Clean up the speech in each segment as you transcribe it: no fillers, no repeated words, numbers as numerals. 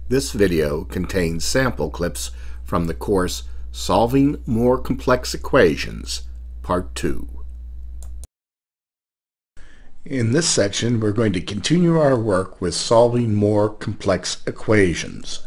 This video contains sample clips from the course Solving More Complex Equations, Part 2. In this section, we're going to continue our work with solving more complex equations.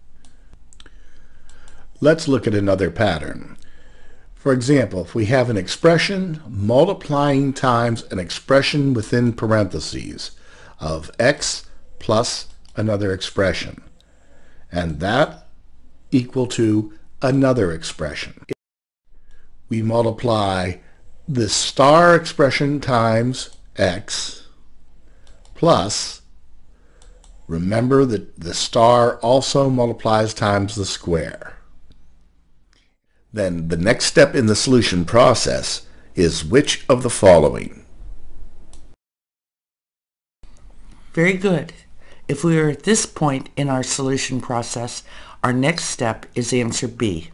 Let's look at another pattern. For example, if we have an expression multiplying times an expression within parentheses of x plus another expression, and that equal to another expression. We multiply the star expression times x plus, remember that the star also multiplies times the square. Then the next step in the solution process is which of the following? Very good. If we are at this point in our solution process, our next step is answer B.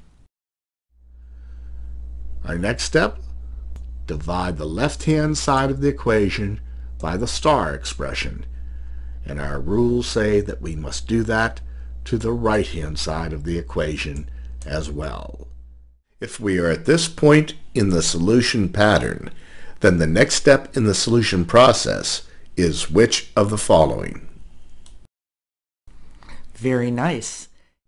Our next step, divide the left-hand side of the equation by the star expression. And our rules say that we must do that to the right-hand side of the equation as well. If we are at this point in the solution pattern, then the next step in the solution process is which of the following? Very nice.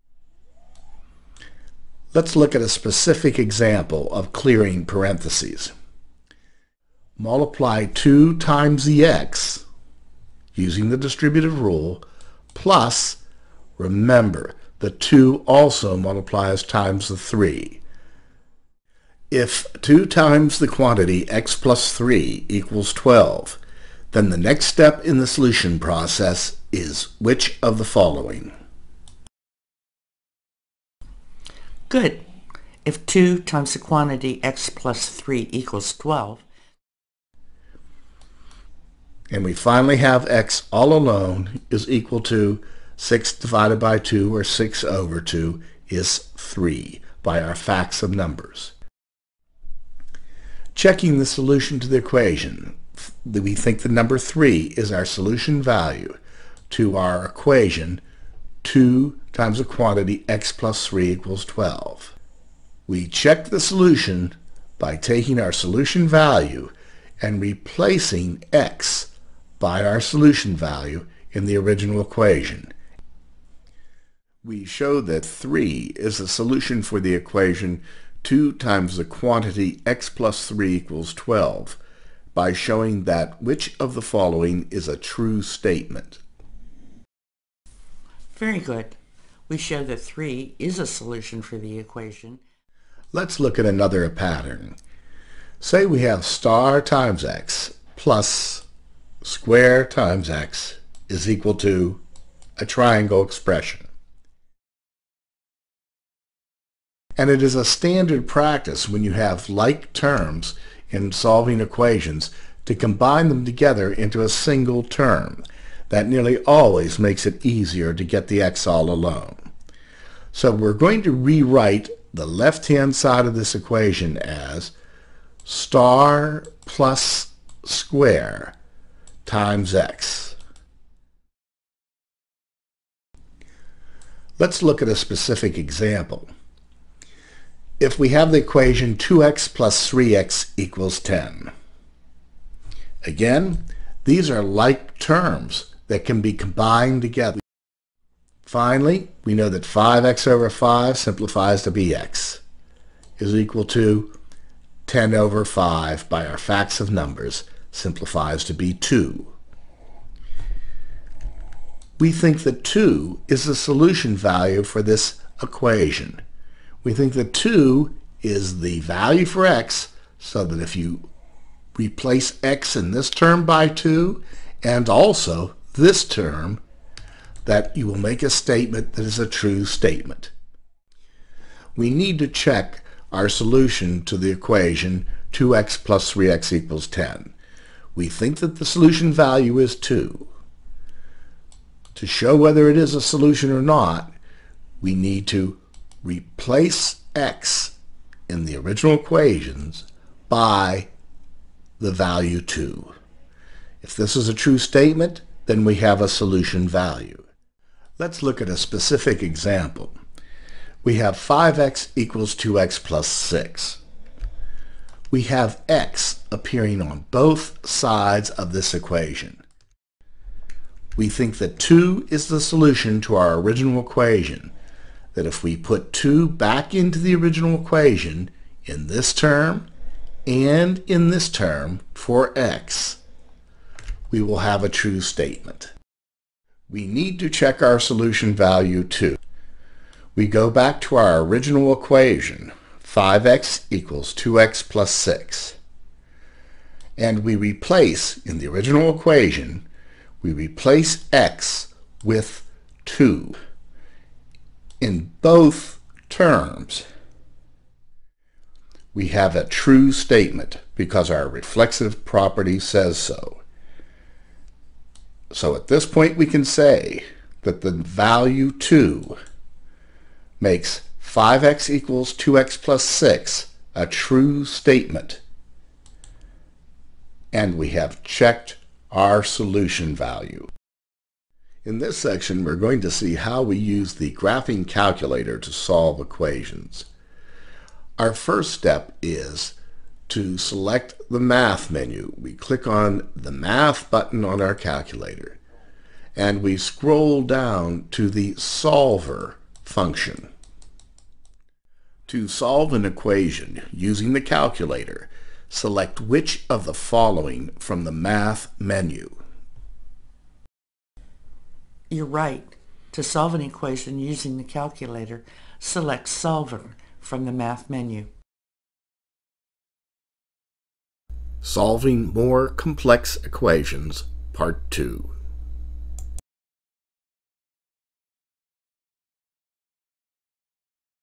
Let's look at a specific example of clearing parentheses. Multiply 2 times the x, using the distributive rule, plus, remember, the 2 also multiplies times the 3. If 2 times the quantity x plus 3 equals 12, then the next step in the solution process is which of the following? Good. If 2 times the quantity x plus 3 equals 12, and we finally have x all alone is equal to 6 divided by 2, or 6 over 2, is 3 by our facts of numbers. Checking the solution to the equation, we think the number 3 is our solution value to our equation 2 times the quantity x plus 3 equals 12. We check the solution by taking our solution value and replacing x by our solution value in the original equation. We show that 3 is the solution for the equation 2 times the quantity x plus 3 equals 12 by showing that which of the following is a true statement. very good. We show that 3 is a solution for the equation. Let's look at another pattern. Say we have star times x plus square times x is equal to a triangle expression. And it is a standard practice when you have like terms in solving equations to combine them together into a single term. That nearly always makes it easier to get the x all alone. So we're going to rewrite the left-hand side of this equation as star plus square times x. Let's look at a specific example. If we have the equation 2x plus 3x equals 10. Again, these are like terms that can be combined together. Finally, we know that 5x over 5 simplifies to be x is equal to 10 over 5 by our facts of numbers simplifies to be 2. We think that 2 is the solution value for this equation. We think that 2 is the value for x, so that if you replace x in this term by 2 and also this term, that you will make a statement that is a true statement. We need to check our solution to the equation 2x plus 3x equals 10. We think that the solution value is 2. To show whether it is a solution or not, we need to replace x in the original equations by the value 2. If this is a true statement, then we have a solution value. Let's look at a specific example. We have 5x equals 2x plus 6. We have x appearing on both sides of this equation. We think that 2 is the solution to our original equation, that if we put 2 back into the original equation in this term and in this term for x, we will have a true statement. We need to check our solution value too. We go back to our original equation, 5x equals 2x plus 6. And we replace, in the original equation, we replace x with 2 in both terms. We have a true statement because our reflexive property says so. So at this point we can say that the value 2 makes 5x equals 2x plus 6 a true statement, and we have checked our solution value. In this section we're going to see how we use the graphing calculator to solve equations. Our first step is to select the Math menu. We click on the Math button on our calculator, and we scroll down to the Solver function. To solve an equation using the calculator, select which of the following from the Math menu. You're right. To solve an equation using the calculator, select Solver from the Math menu. Solving more complex equations, Part 2.